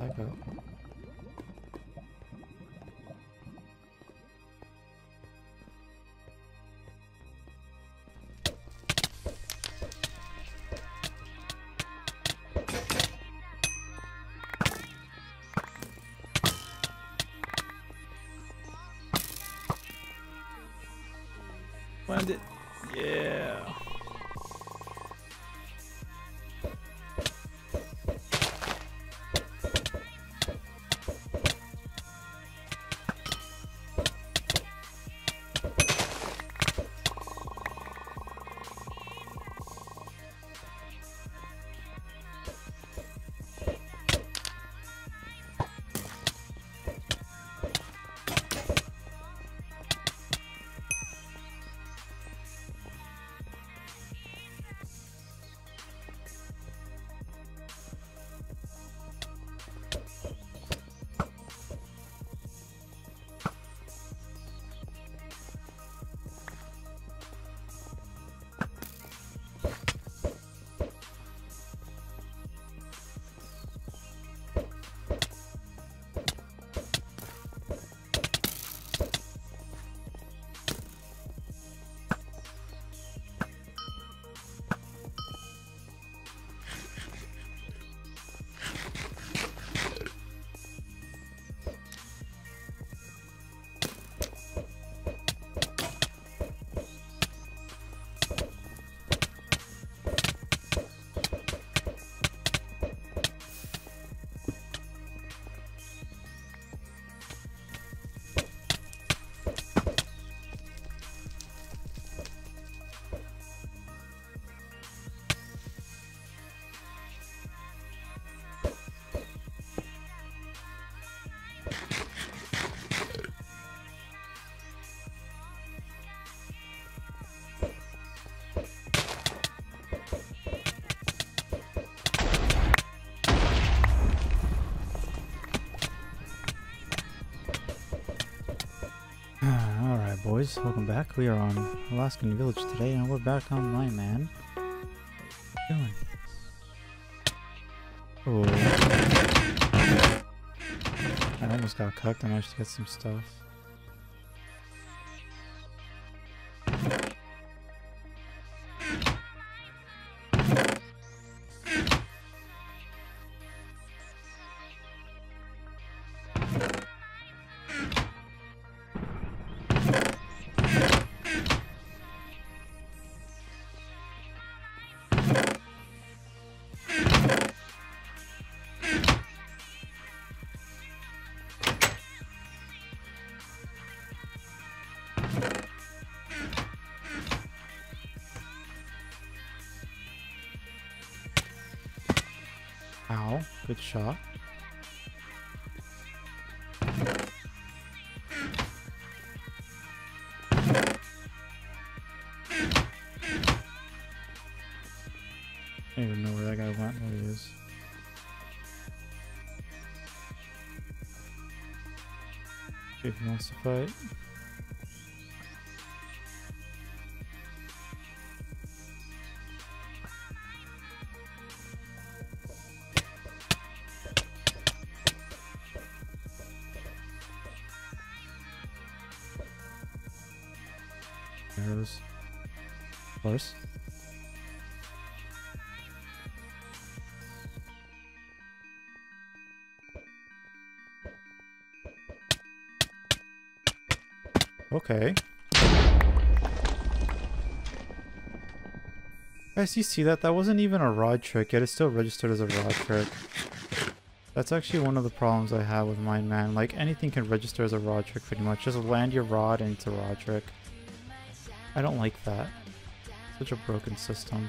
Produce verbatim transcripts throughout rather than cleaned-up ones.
Back up. Find it. Yeah. Alright boys, welcome back. We are on Alaskan Village today and we're back on my man. What are you doing? Oh. I almost got cucked. I managed to get some stuff. Ow, good shot. I don't even know where that guy went. There he is. See if he wants to fight. Arrows. Of course. Okay. Guys, you see that? That wasn't even a rod trick, yet it still registered as a rod trick. That's actually one of the problems I have with Mine Man. Like, anything can register as a rod trick pretty much. Just land your rod and it's a rod trick. I don't like that. Such a broken system.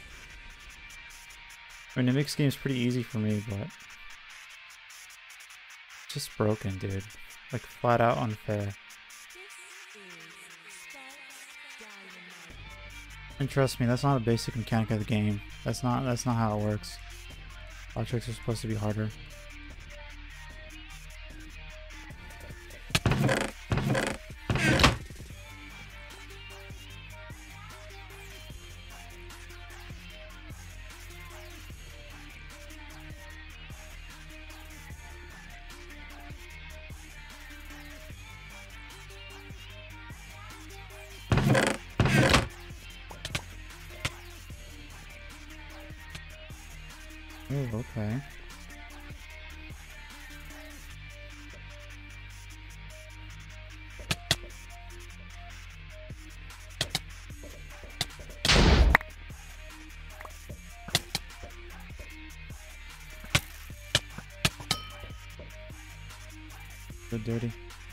I mean, it makes games pretty easy for me, but... it's just broken, dude. Like, flat out unfair. And trust me, that's not a basic mechanic of the game. That's not that's not how it works. Rod tricks are supposed to be harder. Oh, okay. So dirty.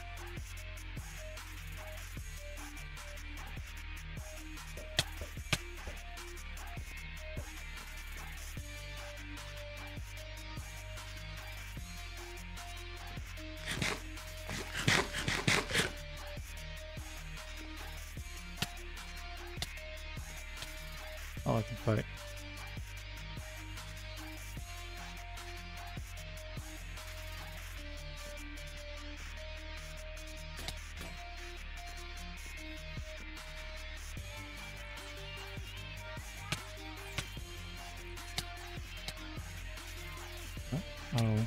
I like to fight. Oh.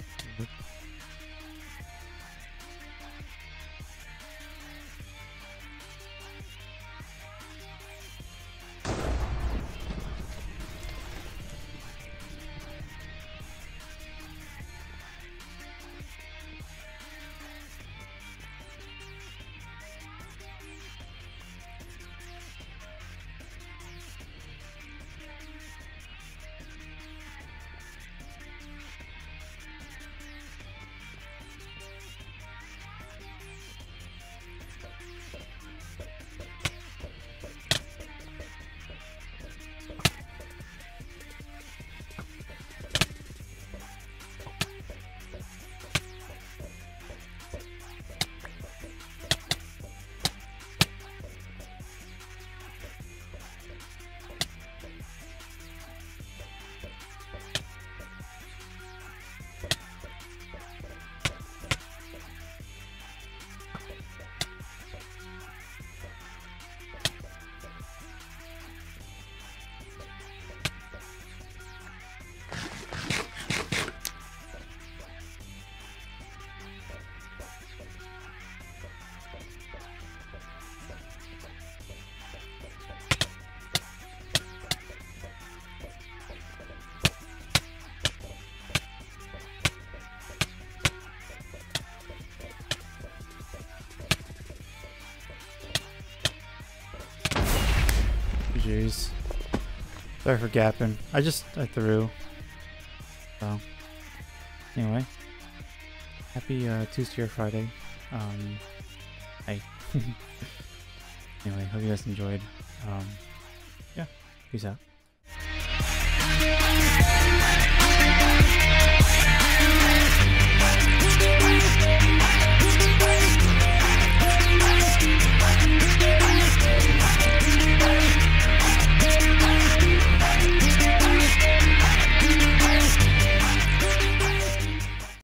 Jeez. Sorry for gapping. I just I threw. So anyway. Happy uh, Tuesday or Friday. Um Hi. Anyway, hope you guys enjoyed. Um yeah, peace out.